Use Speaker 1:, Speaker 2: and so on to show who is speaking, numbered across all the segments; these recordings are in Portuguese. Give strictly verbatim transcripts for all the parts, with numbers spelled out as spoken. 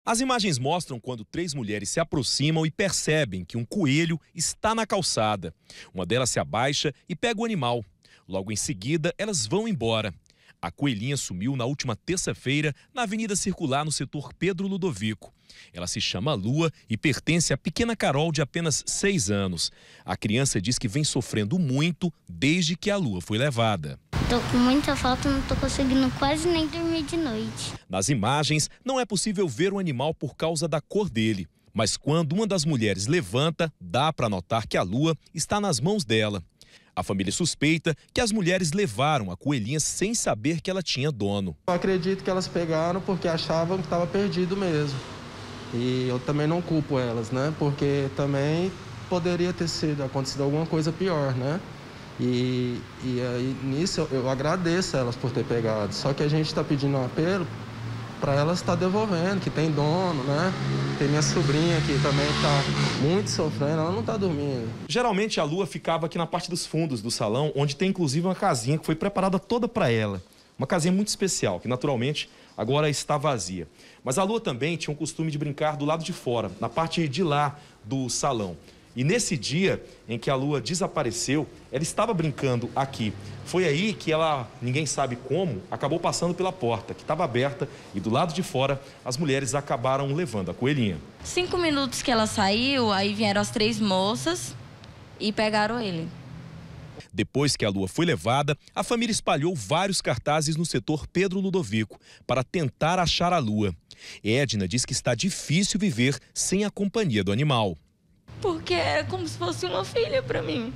Speaker 1: As imagens mostram quando três mulheres se aproximam e percebem que um coelho está na calçada. Uma delas se abaixa e pega o animal. Logo em seguida, elas vão embora. A coelhinha sumiu na última terça-feira na Avenida Circular, no setor Pedro Ludovico. Ela se chama Lua e pertence à pequena Carol, de apenas seis anos. A criança diz que vem sofrendo muito desde que a Lua foi levada.
Speaker 2: Tô com muita falta, não tô conseguindo quase nem dormir de noite.
Speaker 1: Nas imagens, não é possível ver o animal por causa da cor dele. Mas quando uma das mulheres levanta, dá para notar que a Lua está nas mãos dela. A família suspeita que as mulheres levaram a coelhinha sem saber que ela tinha dono.
Speaker 3: Eu acredito que elas pegaram porque achavam que estava perdido mesmo. E eu também não culpo elas, né? Porque também poderia ter sido acontecido alguma coisa pior, né? E, e aí, nisso eu, eu agradeço elas por ter pegado. Só que a gente está pedindo um apelo para elas estar devolvendo, que tem dono, né? Tem minha sobrinha que também está muito sofrendo, ela não está dormindo.
Speaker 1: Geralmente a Lua ficava aqui na parte dos fundos do salão, onde tem inclusive uma casinha que foi preparada toda para ela. Uma casinha muito especial, que naturalmente agora está vazia. Mas a Lua também tinha um costume de brincar do lado de fora, na parte de lá do salão. E nesse dia em que a Lua desapareceu, ela estava brincando aqui. Foi aí que ela, ninguém sabe como, acabou passando pela porta, que estava aberta, e do lado de fora as mulheres acabaram levando a coelhinha.
Speaker 4: Cinco minutos que ela saiu, aí vieram as três moças e pegaram ele.
Speaker 1: Depois que a Lua foi levada, a família espalhou vários cartazes no setor Pedro Ludovico para tentar achar a Lua. Edna diz que está difícil viver sem a companhia do animal.
Speaker 4: Porque é como se fosse uma filha para mim.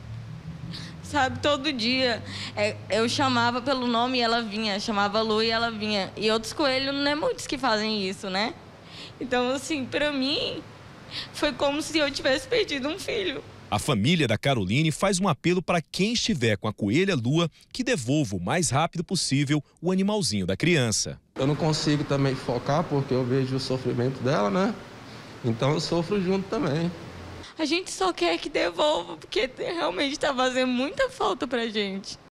Speaker 4: Sabe, todo dia é, eu chamava pelo nome e ela vinha, chamava Lu e ela vinha. E outros coelhos não é muitos que fazem isso, né? Então, assim, para mim, foi como se eu tivesse perdido um filho.
Speaker 1: A família da Caroline faz um apelo para quem estiver com a coelha Lua que devolva o mais rápido possível o animalzinho da criança.
Speaker 3: Eu não consigo também focar porque eu vejo o sofrimento dela, né? Então eu sofro junto também.
Speaker 4: A gente só quer que devolva, porque realmente está fazendo muita falta pra gente.